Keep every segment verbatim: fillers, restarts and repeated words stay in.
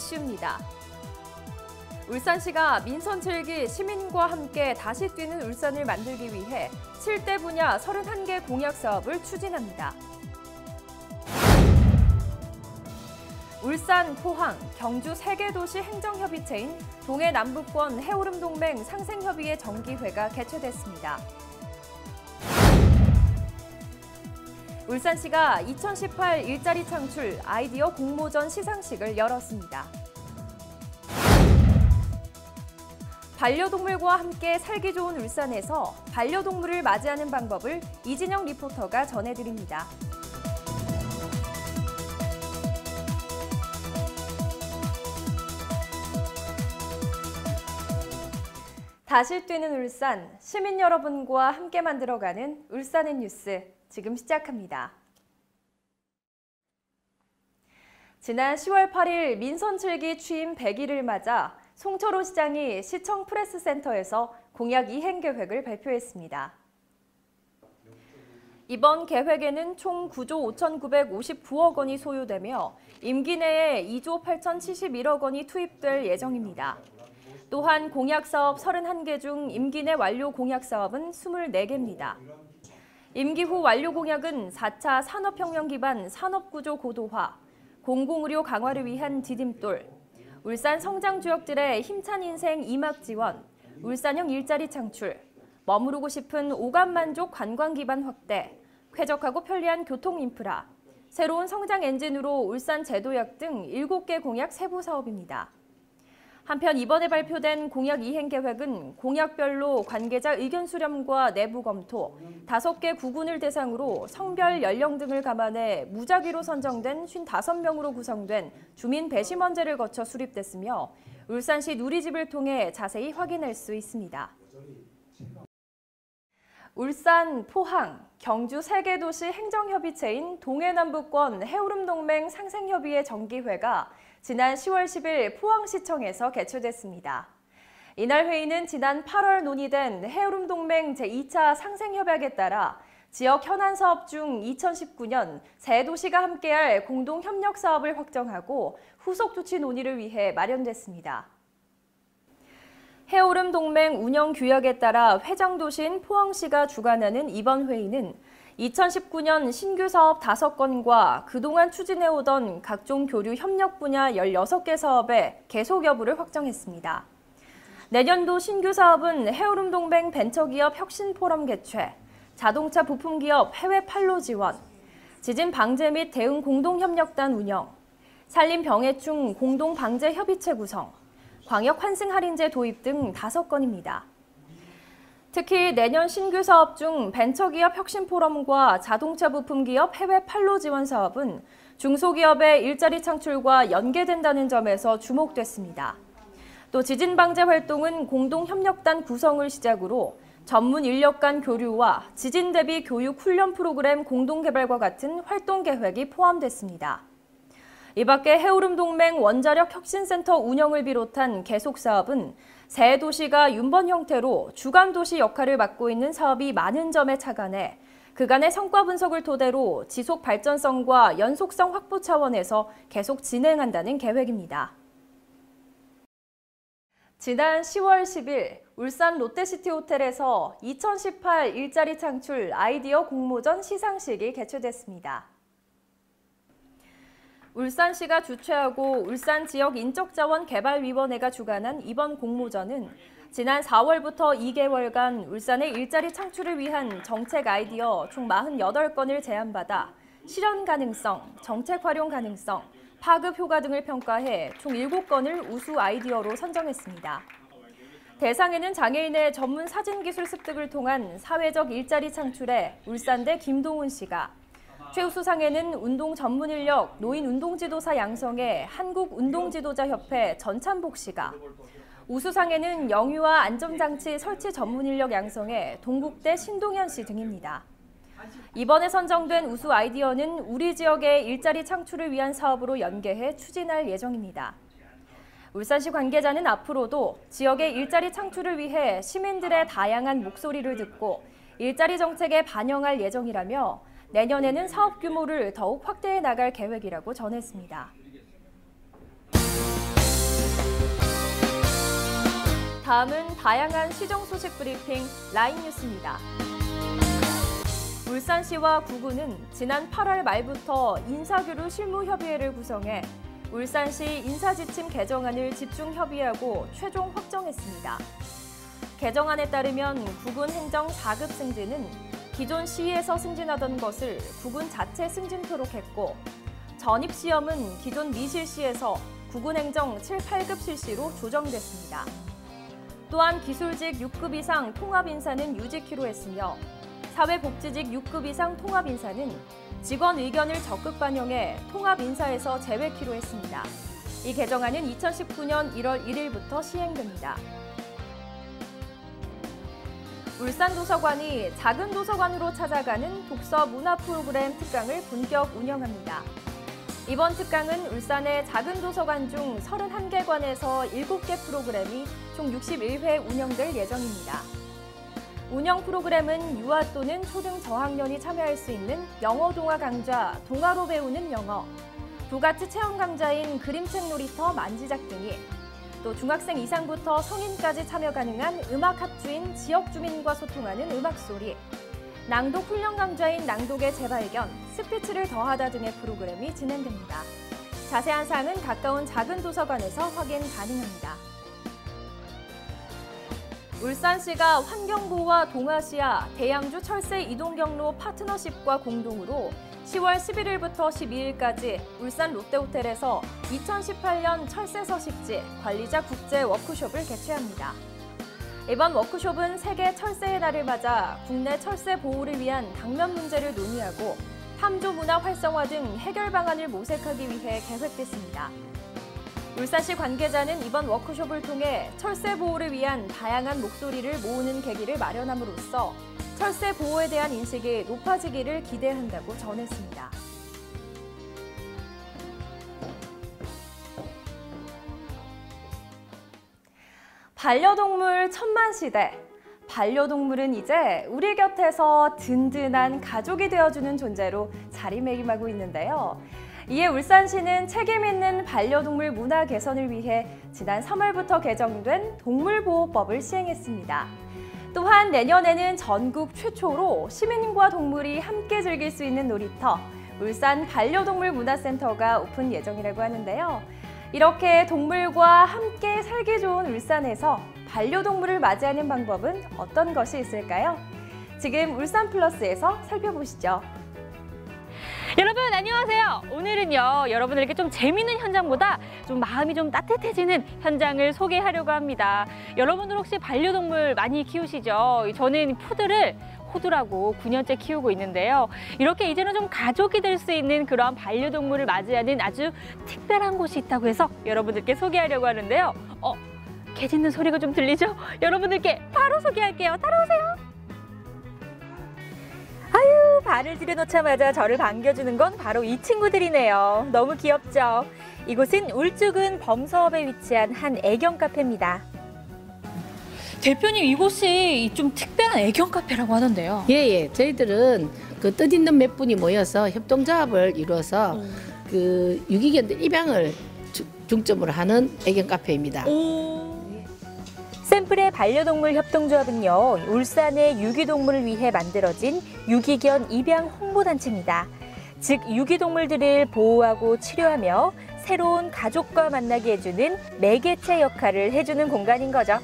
이슈입니다. 울산시가 민선 칠 기 시민과 함께 다시 뛰는 울산을 만들기 위해 칠 대 분야 서른한 개 공약 사업을 추진합니다. 울산, 포항, 경주 세 개 도시 행정협의체인 동해남북권 해오름동맹 상생협의회 정기회가 개최됐습니다. 울산시가 이천십팔 일자리 창출 아이디어 공모전 시상식을 열었습니다. 반려동물과 함께 살기 좋은 울산에서 반려동물을 맞이하는 방법을 이진영 리포터가 전해드립니다. 다시 뛰는 울산, 시민 여러분과 함께 만들어가는 울산의 뉴스, 지금 시작합니다. 지난 시월 팔일 민선 칠 기 취임 백 일을 맞아 송철호 시장이 시청 프레스센터에서 공약 이행 계획을 발표했습니다. 이번 계획에는 총 구조 오천구백오십구억 원이 소요되며 임기 내에 이조 팔천칠십일억 원이 투입될 예정입니다. 또한 공약사업 서른한 개 중 임기 내 완료 공약사업은 이십사 개입니다. 임기 후 완료 공약은 사 차 산업혁명 기반 산업구조 고도화, 공공의료 강화를 위한 디딤돌, 울산 성장주역들의 힘찬 인생 이막 지원, 울산형 일자리 창출, 머무르고 싶은 오감만족 관광 기반 확대, 쾌적하고 편리한 교통 인프라, 새로운 성장 엔진으로 울산 제도약 등 일곱 개 공약 세부 사업입니다. 한편 이번에 발표된 공약 이행 계획은 공약별로 관계자 의견 수렴과 내부 검토, 다섯 개 구군을 대상으로 성별, 연령 등을 감안해 무작위로 선정된 오십오 명으로 구성된 주민 배심원제를 거쳐 수립됐으며 울산시 누리집을 통해 자세히 확인할 수 있습니다. 울산, 포항, 경주 세 개 도시 행정협의체인 동해남북권 해오름동맹 상생협의회 정기회가 지난 시월 십일 포항시청에서 개최됐습니다. 이날 회의는 지난 팔월 논의된 해오름동맹 제이 차 상생협약에 따라 지역 현안 사업 중 이천십구 년 세 도시가 함께할 공동협력 사업을 확정하고 후속 조치 논의를 위해 마련됐습니다. 해오름동맹 운영 규약에 따라 회장도시인 포항시가 주관하는 이번 회의는 이천십구 년 신규 사업 다섯 건과 그동안 추진해오던 각종 교류 협력 분야 열여섯 개 사업의 계속 여부를 확정했습니다. 내년도 신규 사업은 해오름동맹 벤처기업 혁신포럼 개최, 자동차 부품기업 해외 판로 지원, 지진 방제 및 대응 공동협력단 운영, 산림 병해충 공동방제협의체 구성, 광역 환승 할인제 도입 등 다섯 건입니다. 특히 내년 신규 사업 중 벤처기업 혁신포럼과 자동차 부품기업 해외 판로 지원 사업은 중소기업의 일자리 창출과 연계된다는 점에서 주목됐습니다. 또 지진방제 활동은 공동협력단 구성을 시작으로 전문 인력 간 교류와 지진 대비 교육 훈련 프로그램 공동개발과 같은 활동 계획이 포함됐습니다. 이 밖에 해오름동맹 원자력 혁신센터 운영을 비롯한 계속 사업은 세 도시가 윤번 형태로 주간도시 역할을 맡고 있는 사업이 많은 점에 착안해 그간의 성과 분석을 토대로 지속 발전성과 연속성 확보 차원에서 계속 진행한다는 계획입니다. 지난 시월 십일 울산 롯데시티호텔에서 이천십팔 일자리 창출 아이디어 공모전 시상식이 개최됐습니다. 울산시가 주최하고 울산지역인적자원개발위원회가 주관한 이번 공모전은 지난 사월부터 이 개월간 울산의 일자리 창출을 위한 정책 아이디어 총 사십팔 건을 제안받아 실현 가능성, 정책 활용 가능성, 파급 효과 등을 평가해 총 일곱 건을 우수 아이디어로 선정했습니다. 대상에는 장애인의 전문 사진기술 습득을 통한 사회적 일자리 창출에 울산대 김동훈 씨가, 최우수상에는 운동 전문 인력 노인 운동지도사 양성의 한국운동지도자협회 전찬복 씨가, 우수상에는 영유아 안전장치 설치 전문 인력 양성의 동국대 신동현 씨 등입니다. 이번에 선정된 우수 아이디어는 우리 지역의 일자리 창출을 위한 사업으로 연계해 추진할 예정입니다. 울산시 관계자는 앞으로도 지역의 일자리 창출을 위해 시민들의 다양한 목소리를 듣고 일자리 정책에 반영할 예정이라며 내년에는 사업 규모를 더욱 확대해 나갈 계획이라고 전했습니다. 다음은 다양한 시정 소식 브리핑 라인 뉴스입니다. 울산시와 구군은 지난 팔월 말부터 인사교류 실무협의회를 구성해 울산시 인사지침 개정안을 집중 협의하고 최종 확정했습니다. 개정안에 따르면 구군 행정 사 급 승진은 기존 시에서 승진하던 것을 구군 자체 승진토록 했고, 전입시험은 기존 미실시에서 구군 행정 칠, 팔 급 실시로 조정됐습니다. 또한 기술직 육 급 이상 통합인사는 유지키로 했으며 사회복지직 육 급 이상 통합인사는 직원 의견을 적극 반영해 통합인사에서 제외키로 했습니다. 이 개정안은 이천십구 년 일월 일일부터 시행됩니다. 울산도서관이 작은 도서관으로 찾아가는 독서 문화 프로그램 특강을 본격 운영합니다. 이번 특강은 울산의 작은 도서관 중 서른한 개 관에서 일곱 개 프로그램이 총 육십일 회 운영될 예정입니다. 운영 프로그램은 유아 또는 초등 저학년이 참여할 수 있는 영어 동화 강좌, 동화로 배우는 영어, 부가트 체험 강좌인 그림책 놀이터 만지작 등이, 또 중학생 이상부터 성인까지 참여 가능한 음악 합주인 지역 주민과 소통하는 음악소리, 낭독 훈련 강좌인 낭독의 재발견, 스피치를 더하다 등의 프로그램이 진행됩니다. 자세한 사항은 가까운 작은 도서관에서 확인 가능합니다. 울산시가 환경부와 동아시아, 대양주 철새 이동경로 파트너십과 공동으로 시월 십일일부터 십이일까지 울산 롯데호텔에서 이천십팔 년 철새 서식지 관리자 국제 워크숍을 개최합니다. 이번 워크숍은 세계 철새의 날을 맞아 국내 철새 보호를 위한 당면 문제를 논의하고 탐조 문화 활성화 등 해결 방안을 모색하기 위해 계획됐습니다. 울산시 관계자는 이번 워크숍을 통해 철새 보호를 위한 다양한 목소리를 모으는 계기를 마련함으로써 철새 보호에 대한 인식이 높아지기를 기대한다고 전했습니다. 반려동물 천만 시대. 반려동물은 이제 우리 곁에서 든든한 가족이 되어주는 존재로 자리매김하고 있는데요. 이에 울산시는 책임 있는 반려동물 문화 개선을 위해 지난 삼월부터 개정된 동물보호법을 시행했습니다. 또한 내년에는 전국 최초로 시민과 동물이 함께 즐길 수 있는 놀이터, 울산 반려동물 문화센터가 오픈 예정이라고 하는데요. 이렇게 동물과 함께 살기 좋은 울산에서 반려동물을 맞이하는 방법은 어떤 것이 있을까요? 지금 울산 플러스에서 살펴보시죠. 여러분 안녕하세요. 오늘은요 여러분들에게 좀 재미있는 현장보다 좀 마음이 좀 따뜻해지는 현장을 소개하려고 합니다. 여러분들 혹시 반려동물 많이 키우시죠? 저는 푸드를 호두라고 구 년째 키우고 있는데요. 이렇게 이제는 좀 가족이 될 수 있는 그런 반려동물을 맞이하는 아주 특별한 곳이 있다고 해서 여러분들께 소개하려고 하는데요. 어, 개 짖는 소리가 좀 들리죠? 여러분들께 바로 소개할게요. 따라오세요. 아유, 발을 들여놓자마자 저를 반겨주는 건 바로 이 친구들이네요. 너무 귀엽죠? 이곳은 울주군 범서읍에 위치한 한 애견 카페입니다. 대표님, 이곳이 좀 특별한 애견 카페라고 하던데요. 예, 예. 저희들은 그 뜻있는 몇 분이 모여서 협동조합을 이루어서 음. 그 유기견들 입양을 주, 중점으로 하는 애견 카페입니다. 오. 샘플의 반려동물 협동조합은요, 울산의 유기동물을 위해 만들어진 유기견 입양 홍보단체입니다. 즉, 유기동물들을 보호하고 치료하며 새로운 가족과 만나게 해주는 매개체 역할을 해주는 공간인 거죠.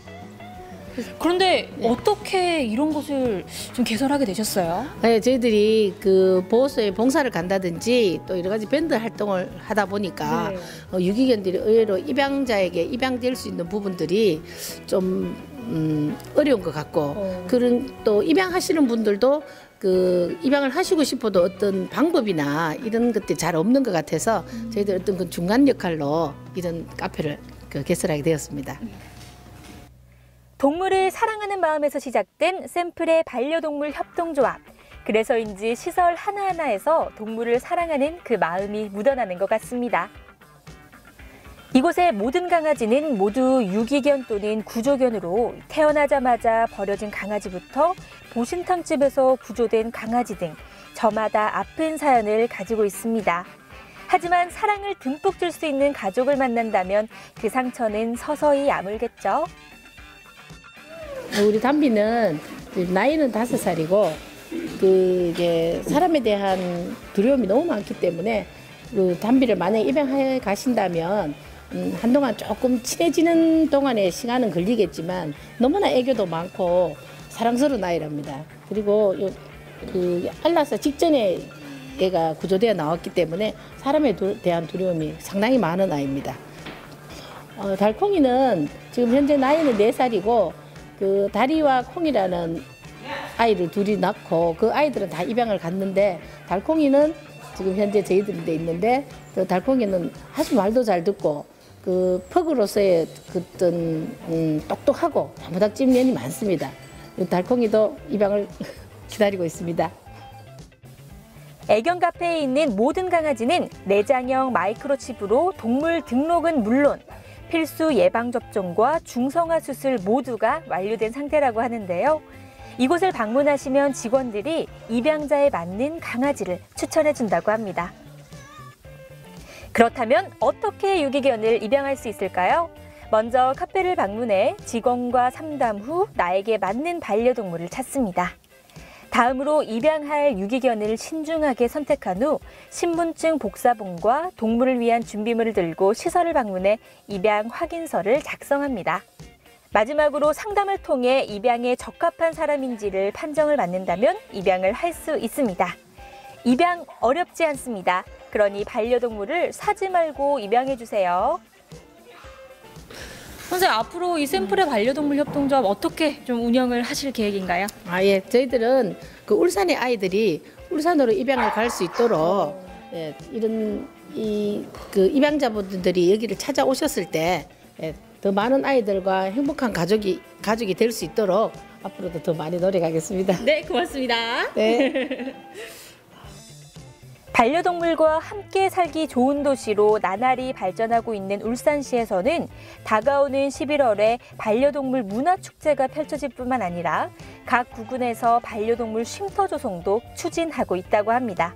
그런데 네. 어떻게 이런 곳을 좀 개설하게 되셨어요? 네, 저희들이 그 보호소에 봉사를 간다든지 또 여러 가지 밴드 활동을 하다 보니까 네. 어, 유기견들이 의외로 입양자에게 입양될 수 있는 부분들이 좀 음, 어려운 것 같고 어. 그런 또 입양하시는 분들도 그 입양을 하시고 싶어도 어떤 방법이나 이런 것들이 잘 없는 것 같아서 음. 저희들 어떤 그 중간 역할로 이런 카페를 그 개설하게 되었습니다. 음. 동물을 사랑하는 마음에서 시작된 샘플의 반려동물 협동조합. 그래서인지 시설 하나하나에서 동물을 사랑하는 그 마음이 묻어나는 것 같습니다. 이곳의 모든 강아지는 모두 유기견 또는 구조견으로 태어나자마자 버려진 강아지부터 보신탕집에서 구조된 강아지 등 저마다 아픈 사연을 가지고 있습니다. 하지만 사랑을 듬뿍 줄 수 있는 가족을 만난다면 그 상처는 서서히 아물겠죠. 우리 담비는 나이는 다섯 살이고 그게 사람에 대한 두려움이 너무 많기 때문에 그 담비를 만약에 입양해 가신다면 음, 한동안 조금 친해지는 동안의 시간은 걸리겠지만 너무나 애교도 많고 사랑스러운 아이랍니다. 그리고 요, 그 알라서 직전에 애가 구조되어 나왔기 때문에 사람에 두, 대한 두려움이 상당히 많은 아이입니다. 어, 달콩이는 지금 현재 나이는 네 살이고 그 다리와 콩이라는 아이를 둘이 낳고 그 아이들은 다 입양을 갔는데 달콩이는 지금 현재 저희들이 돼 있는데 그 달콩이는 아주 말도 잘 듣고 그 퍽으로서의 어떤 음, 똑똑하고 나무닥집 면이 많습니다. 달콩이도 입양을 기다리고 있습니다. 애견 카페에 있는 모든 강아지는 내장형 마이크로칩으로 동물 등록은 물론 필수 예방접종과 중성화 수술 모두가 완료된 상태라고 하는데요. 이곳을 방문하시면 직원들이 입양자에 맞는 강아지를 추천해준다고 합니다. 그렇다면 어떻게 유기견을 입양할 수 있을까요? 먼저 카페를 방문해 직원과 상담 후 나에게 맞는 반려동물을 찾습니다. 다음으로 입양할 유기견을 신중하게 선택한 후 신분증 복사본과 동물을 위한 준비물을 들고 시설을 방문해 입양 확인서를 작성합니다. 마지막으로 상담을 통해 입양에 적합한 사람인지를 판정을 받는다면 입양을 할 수 있습니다. 입양 어렵지 않습니다. 그러니 반려동물을 사지 말고 입양해 주세요. 선생님, 앞으로 이 샘플의 반려동물 협동조합 어떻게 좀 운영을 하실 계획인가요? 아, 예. 저희들은 그 울산의 아이들이 울산으로 입양을 갈 수 있도록 예, 이런 이 그 입양자분들이 여기를 찾아오셨을 때 예, 더 많은 아이들과 행복한 가족이 가족이 될 수 있도록 앞으로도 더 많이 노력하겠습니다. 네, 고맙습니다. 네. 반려동물과 함께 살기 좋은 도시로 나날이 발전하고 있는 울산시에서는 다가오는 십일월에 반려동물 문화축제가 펼쳐질 뿐만 아니라 각 구군에서 반려동물 쉼터 조성도 추진하고 있다고 합니다.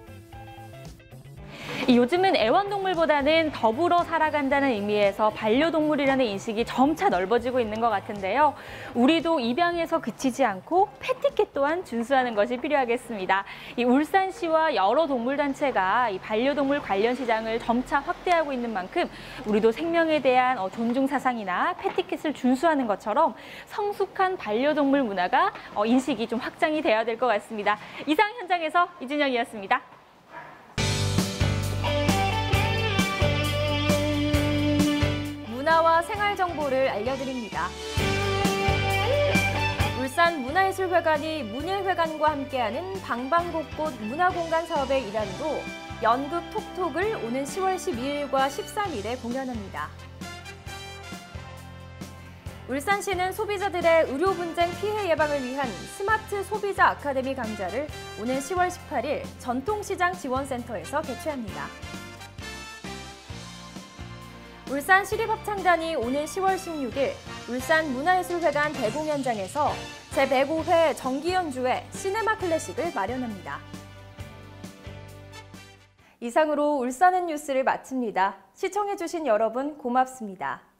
요즘은 애완동물보다는 더불어 살아간다는 의미에서 반려동물이라는 인식이 점차 넓어지고 있는 것 같은데요. 우리도 입양에서 그치지 않고 패티켓 또한 준수하는 것이 필요하겠습니다. 이 울산시와 여러 동물단체가 이 반려동물 관련 시장을 점차 확대하고 있는 만큼 우리도 생명에 대한 존중 사상이나 패티켓을 준수하는 것처럼 성숙한 반려동물 문화가 인식이 좀 확장이 돼야 될 것 같습니다. 이상 현장에서 이준영이었습니다. 문화와 생활 정보를 알려드립니다. 울산 문화예술회관이 문예회관과 함께하는 방방곡곡 문화공간 사업의 일환으로 연극 톡톡을 오는 시월 십이일과 십삼일에 공연합니다. 울산시는 소비자들의 의료 분쟁 피해 예방을 위한 스마트 소비자 아카데미 강좌를 오는 시월 십팔일 전통시장 지원센터에서 개최합니다. 울산 시립합창단이 오는 시월 십육일 울산 문화예술회관 대공연장에서 제백오회 정기연주회 시네마 클래식을 마련합니다. 이상으로 울산은 뉴스를 마칩니다. 시청해주신 여러분 고맙습니다.